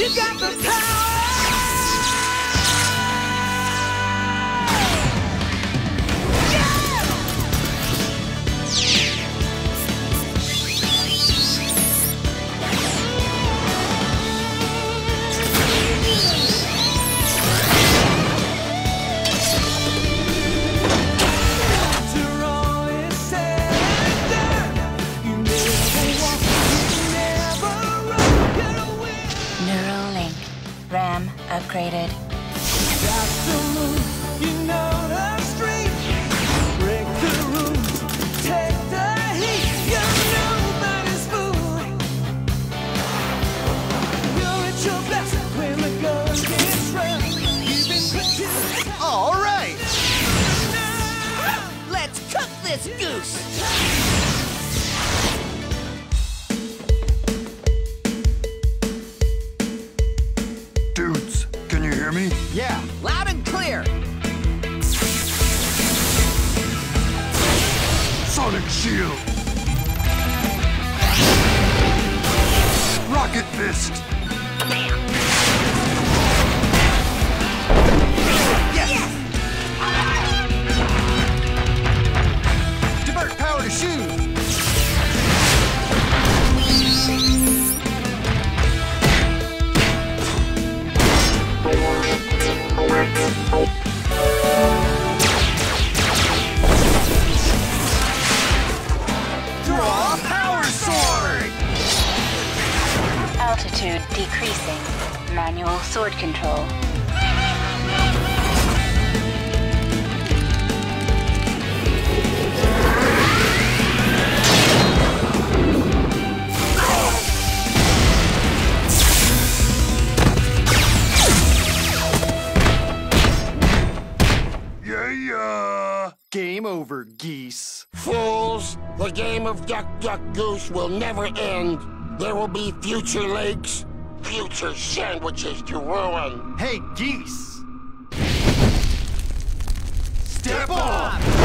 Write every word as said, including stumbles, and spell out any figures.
You got the power! RAM upgraded. Got the move, you know the street. Break the rules, take the heat. You're nobody's fool. You're at your best when the gun gets rough. You've been put to the All right! Let's cook this goose! Dudes, can you hear me? Yeah. Loud and clear! Sonic Shield! Rocket Fist! Yes! Divert power to shoot! draw power sword! Altitude decreasing. Manual sword control. Yeah! Game over, Geese. Fools! The game of Duck, Duck, Goose will never end. There will be future lakes, future sandwiches to ruin. Hey, Geese! Step on!